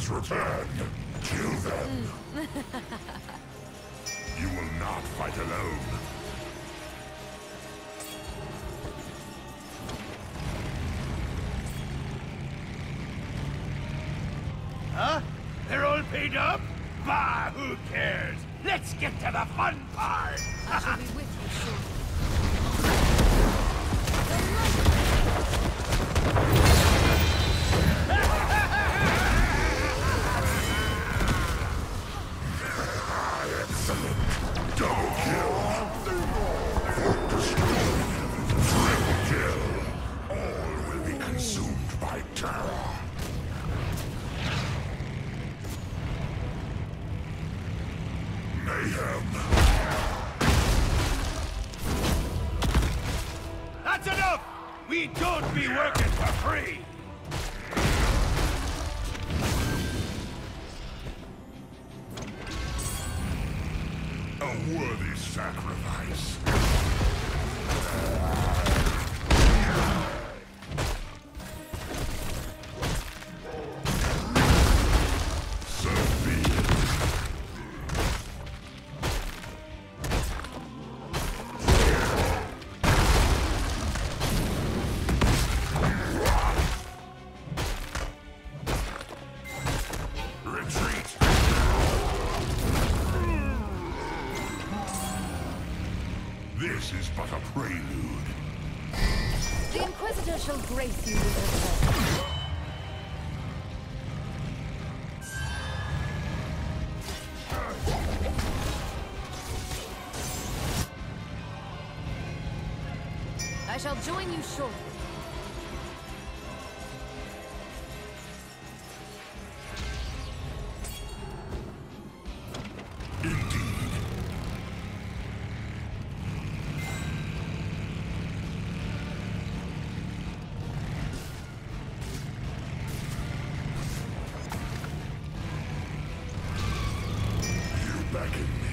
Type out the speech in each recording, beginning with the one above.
Shadows return. Kill them. You will not fight alone. Huh? They're all paid up? Bah, who cares? Let's get to the fun part! I shall be with you shortly. Excellent. Double kill. Destroyed. Triple kill. All will be consumed by terror. Mayhem. That's enough! We don't be working for free! A worthy sacrifice. So be it. Retreat. This is but a prelude. The Inquisitor shall grace you with her presence. I shall join you shortly. Indeed. You beckon me.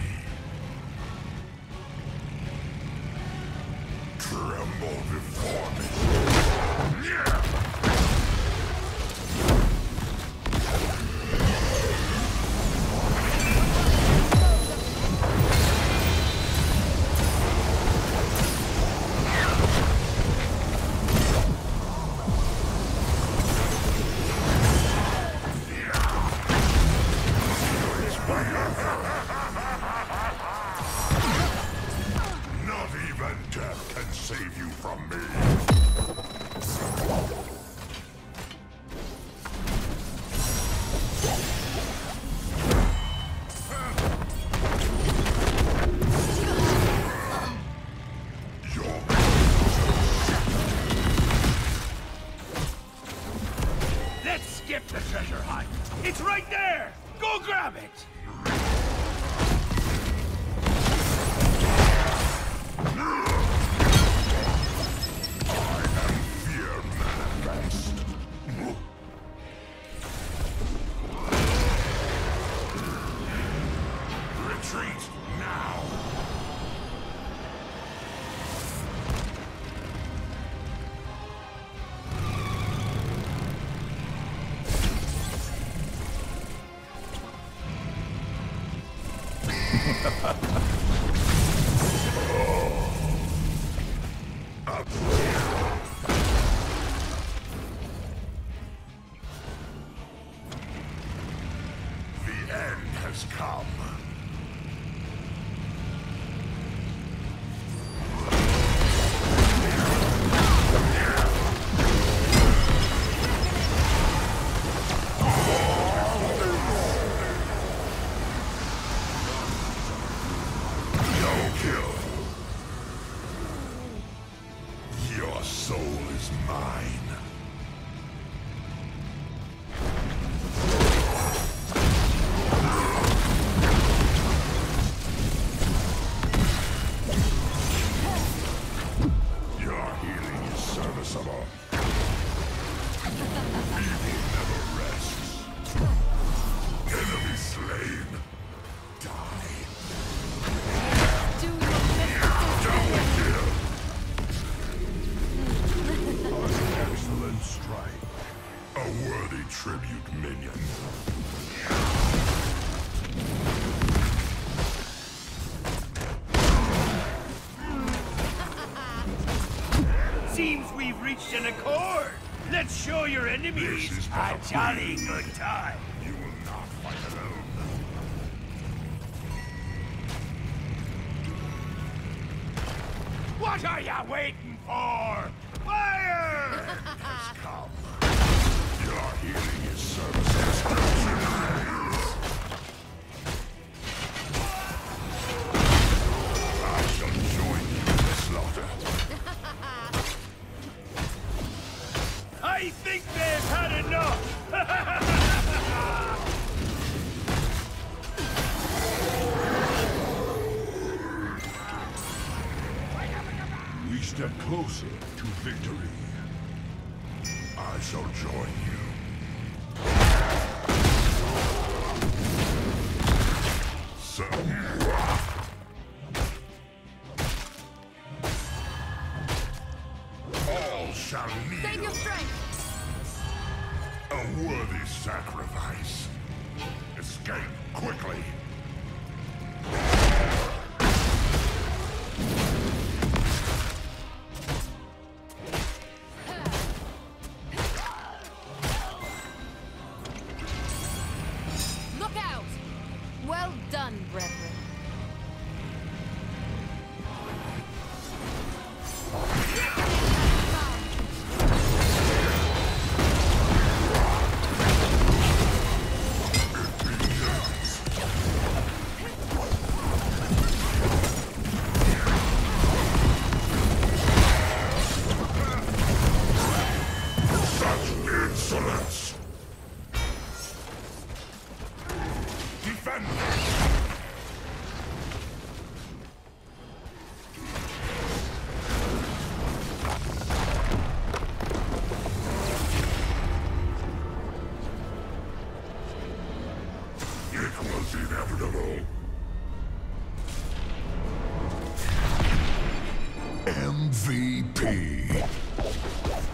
Tremble before me. Yeah! Not even death can save you from me. Your Let's skip the treasure hunt! It's right there! Go grab it! fear manifest. Retreat now. Up. The end has come. No kill. Your soul is mine. reached an accord. Let's show your enemies This is a not a jolly plea. good time. You will not fight alone. What are you waiting for? Fire! Has come. Your healing is services close. I shall join you in the slaughter. I think they've had enough! We step closer to victory. I shall join you. So, all shall Save your kneel. strength! A worthy sacrifice. Escape quickly. Look out! Well done, brethren. Such insolence! Defend! It was inevitable. MVP.